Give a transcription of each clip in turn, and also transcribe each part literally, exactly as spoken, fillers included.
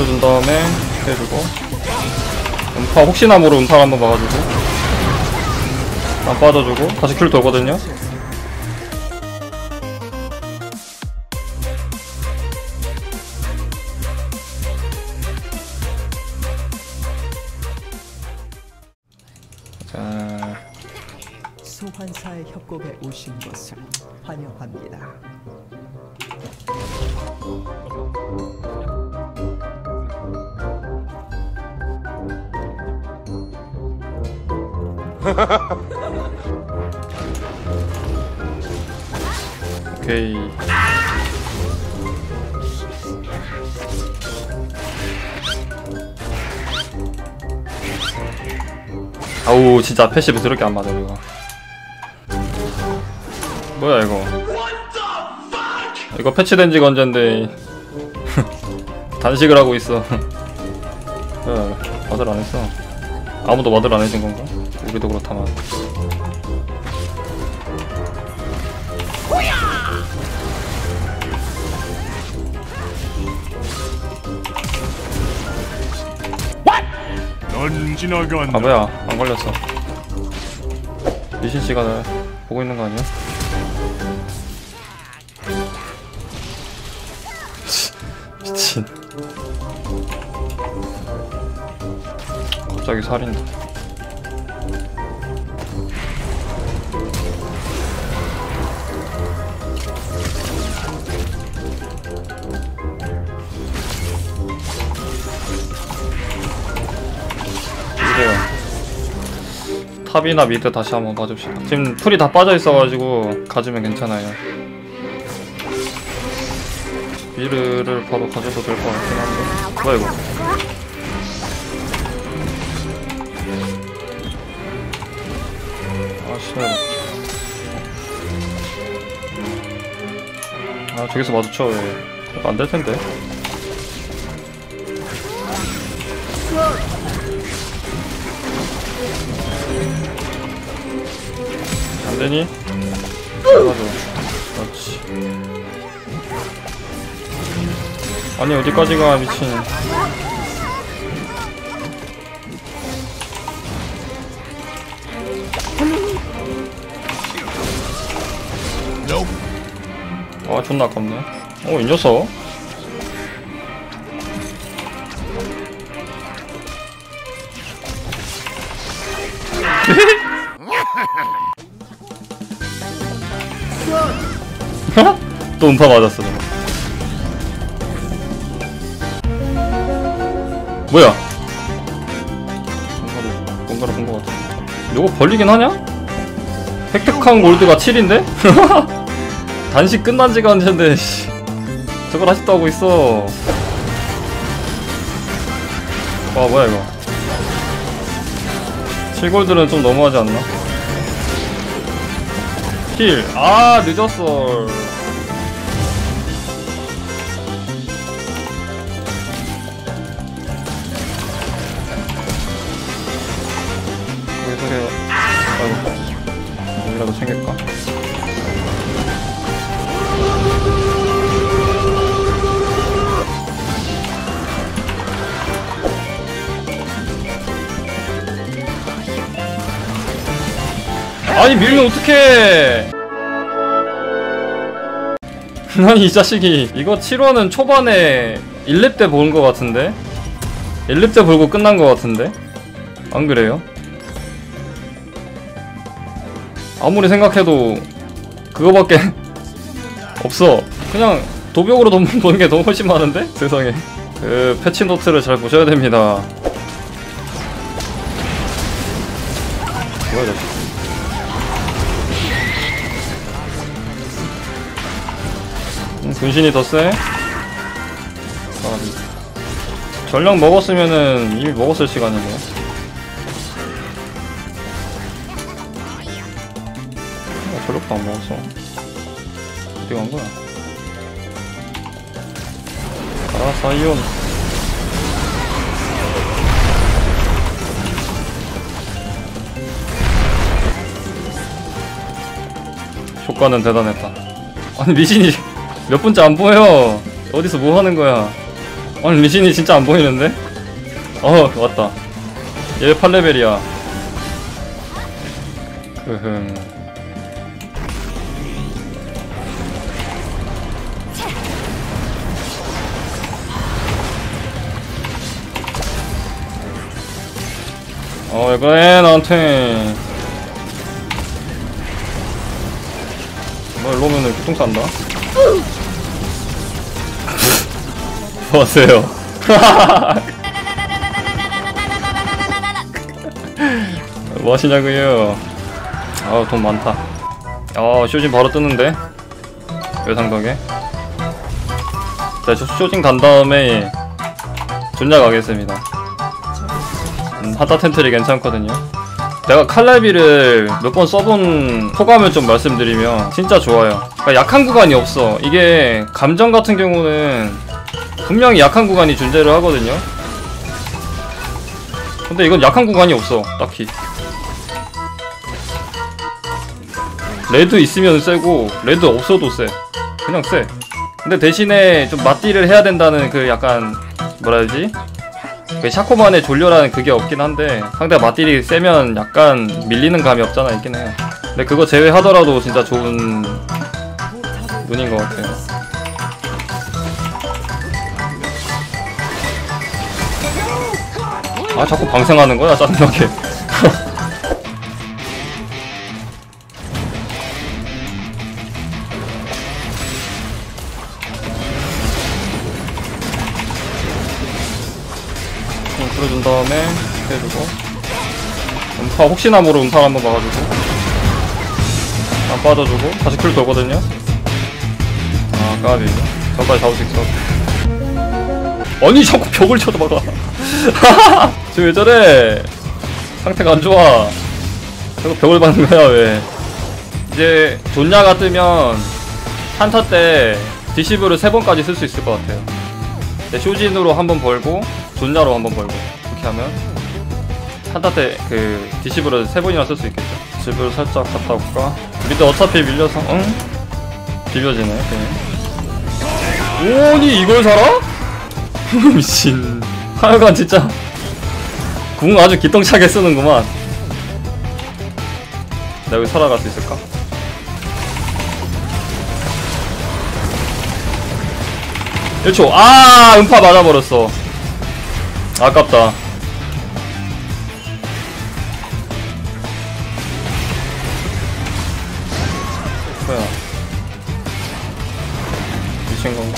눌러준 다음에 해주고 음파 혹시나 모르 음파를 한번 막아주고 안 빠져주고 다시 큐를 돌거든요. 자, 소환사의 협곡에 오신 것을 환영합니다. 오케이. 아우 진짜 패시브 더럽게 안 맞아 이거. 뭐야 이거. 이거 패치된 지가 언젠데 단식을 하고 있어. 야, 마들 안 했어. 아무도 마들 안 해준 건가? 우리도 그렇다만. 넌 지나간다. 아 뭐야 안 걸렸어. 리신 씨가 나 보고 있는 거 아니야? 미친. 갑자기 살인다. 이래요. 탑이나 미드 다시 한번 봐줍시다. 지금 풀이 다 빠져있어가지고 가주면 괜찮아요. 미르를 바로 가져도 될 것 같긴 한데. 뭐야 이거. 아 싫어. 아 저기서 마주쳐 왜. 안 될 텐데. 안 되니? 잘가져. 그렇지. 아니 어디까지 가 미친. 아 존나 아깝네. 어 이 녀석. 또 음파 맞았어. 뭐야? 뭔가를, 뭔가를 본 것 같아. 이거 벌리긴 하냐? 획득한 골드가 칠인데? 단식 끝난 지가 언젠데, 저걸 아직도 하고 있어. 와, 뭐야, 이거. 칠 골드는 좀 너무하지 않나? 힐. 아, 늦었어. 해요. 아이고, 여기라도 챙길까? 아니 밀면 어떡해. 아니 이 자식이. 이거 칠 호는 초반에 일 렙 때 본 거 같은데? 일 렙 때 보고 끝난 거 같은데? 안 그래요? 아무리 생각해도 그거밖에 없어. 그냥 도벽으로 돈 버는 게 너무 훨씬 많은데? 세상에. 그 패치 노트를 잘 보셔야 됩니다. 뭐야 자식. 음, 분신이 더 세? 아, 전력 먹었으면은 이미 먹었을 시간이네. 저력도 안 먹었어. 어디 간 거야? 아, 사이온. 효과는 대단했다. 아니, 미신이 몇 분째 안 보여. 어디서 뭐 하는 거야? 아니 리신이 진짜 안 보이는데? 어 왔다. 얘 팔 레벨이야. 흐흠. 어 왜 그래 나한테. 뭐 일로 오면은 교통 싼다. 뭐하세요? 뭐 하시냐고요? 아 돈 많다. 아 쇼진 바로 뜨는데? 외상덕에. 자 쇼진 간 다음에 존야 가겠습니다. 음, 하타 텐트리 괜찮거든요. 내가 칼날비를 몇 번 써본 소감을 좀 말씀드리면 진짜 좋아요. 그러니까 약한 구간이 없어. 이게 감정 같은 경우는 분명히 약한 구간이 존재를 하거든요. 근데 이건 약한 구간이 없어 딱히. 레드 있으면 세고 레드 없어도 세. 그냥 세. 근데 대신에 좀 맞딜을 해야 된다는 그 약간 뭐라 해야지? 그 샤코만의 졸려라는 그게 없긴 한데 상대가 맞딜이 세면 약간 밀리는 감이 없잖아 있긴 해. 근데 그거 제외하더라도 진짜 좋은 눈인 것 같아요. 아 자꾸 방생하는 거야 짜증나게. 풀어준 다음에 해주고 음파 혹시나 모르 음파 한번 막아주고 안 빠져주고 다시 쿨 돌거든요. 아 까비 저까지 잡을 수 있어. 아니 자꾸 벽을 쳐다봐가. 저 왜 저래. 상태가 안 좋아. 자꾸 벽을 받는 거야 왜. 이제 존야가 뜨면 한타 때 디시브를 세 번까지 쓸 수 있을 것 같아요. 네, 쇼진으로 한 번 벌고 존야로 한 번 벌고 이렇게 하면 한타 때 그 디시브를 세 번이나 쓸 수 있겠죠. 집을 살짝 갔다 올까? 미드 어차피 밀려서 응? 비벼지네 그냥. 오니 이걸 살아? 미친. 하여간 진짜 궁 아주 기똥차게 쓰는구만. 내가 여기 살아갈 수 있을까? 일 초. 아 음파 맞아버렸어. 아깝다. 뭐야 미친건가?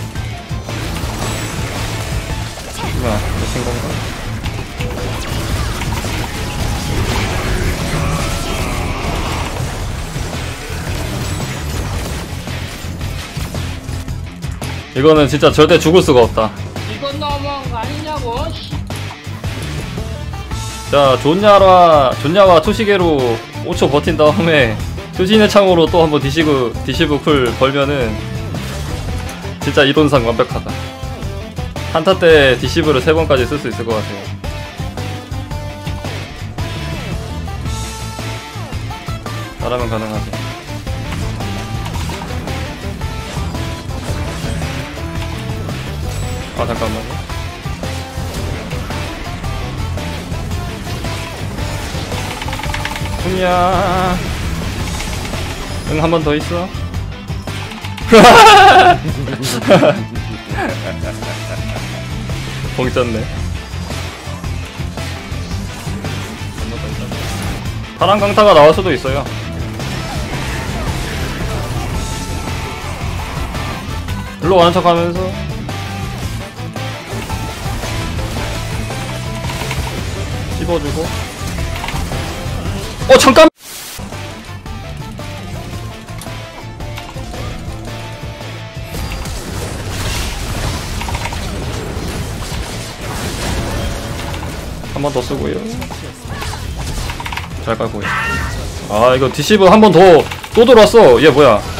뭐야 미친건가? 이거는 진짜 절대 죽을 수가 없다. 이건 너무한 거 아니냐고. 자 존야와 존야와 초시계로 오 초 버틴 다음에 초신의 창으로 또 한번 디시브 디시브 쿨 벌면은 진짜 이론상 완벽하다. 한타 때 디시브를 세 번까지 쓸 수 있을 것 같아요. 나라면 가능하지. 아 잠깐만요. 훈야 응 한 번 더 있어. 봉쳤네. 파란 강타가 나올 수도 있어요. 일로 가는 척 하면서 씹어주고. 어 잠깐. 한 번 더 쓰고요. 잘 깔고. 아 이거 디시브 한 번 더 또 들어왔어. 얘 뭐야?